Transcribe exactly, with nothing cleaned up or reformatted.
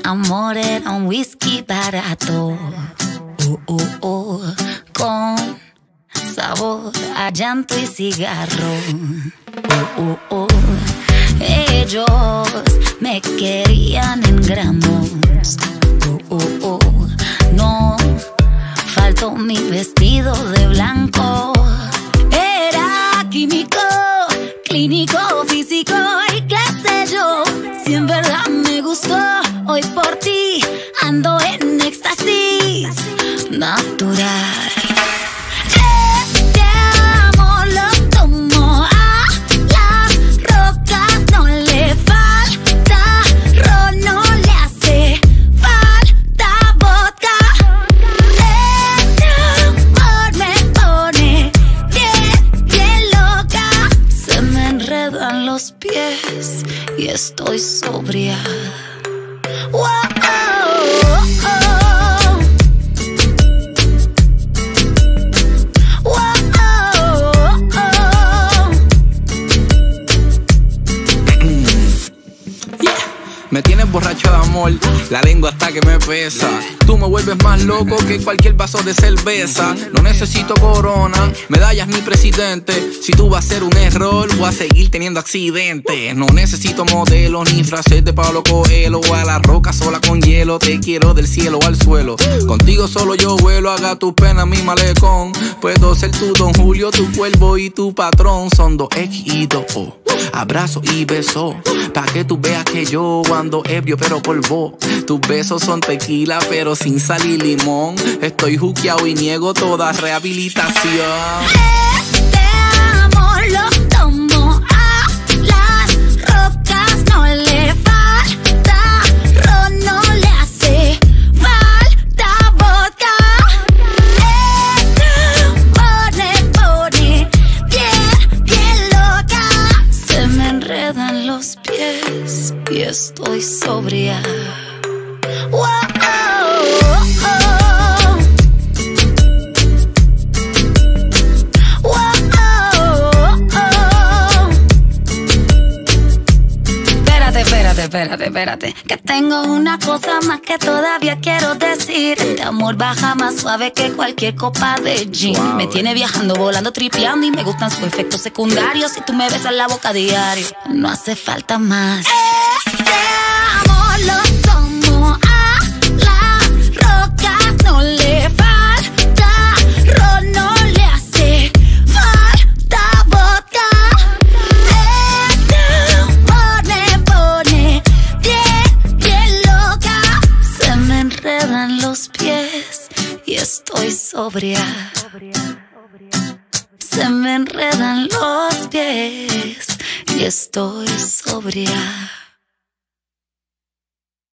amor era un whisky barato, uh, uh, uh, con sabor a llanto y cigarro. Uh, uh, uh. Ellos me querían en gramos. Uh, uh, uh. No faltó mi vestido de blanco. Era químico, clínico, físico y qué sé yo. Si en verdad me gustó, hoy por ti ando en éxtasis natural. Este amor lo tomo a las rocas, no le falta ron, no le hace falta vodka. Este amor me pone bien, bien loca. Se me enredan los pies y estoy sobria. Wow, oh, oh. Wow, oh, oh. Yeah. Me tienes borracho de amor, la lengua hasta que me pesa. Tú me vuelves más loco que cualquier vaso de cerveza. No necesito corona, medallas ni presidente. Si tú vas a ser un error, voy a seguir teniendo accidentes. No necesito modelos ni frases de Pablo Coelho. A la roca sola con hielo, te quiero del cielo al suelo. Contigo solo yo vuelo, haga tu pena mi malecón. Puedo ser tu Don Julio, tu cuervo y tu patrón. Son dos X y dos O, abrazo y beso, pa' que tú veas que yo ando ebrio pero por vos. Tus besos son tequila pero sin sal y limón. Estoy juqueado y niego toda rehabilitación. Este amor lo tomo a las rocas, no le falta ron, no le hace falta vodka. Este amor me pone bien, bien loca. Se me enredan los pies y estoy sobria. Wow, oh, oh. Wow, oh, oh. Espérate, espérate, espérate, espérate. Que tengo una cosa más que todavía quiero decir. Este amor baja más suave que cualquier copa de gin. Wow, me tiene viajando, volando, tripeando y me gustan sus efectos secundarios. Si tú me besas la boca diario, no hace falta más. Este amor lo tomo a las rocas, no le falta ron, no le hace falta vodka. Este amor me pone bien, bien loca. Se me enredan los pies y estoy sobria. Se me enredan los pies y estoy sobria.